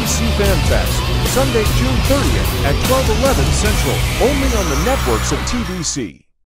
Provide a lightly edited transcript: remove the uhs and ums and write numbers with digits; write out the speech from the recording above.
TBC Fan Fest, Sunday, June 30th at 12:11 Central, only on the networks of TBC.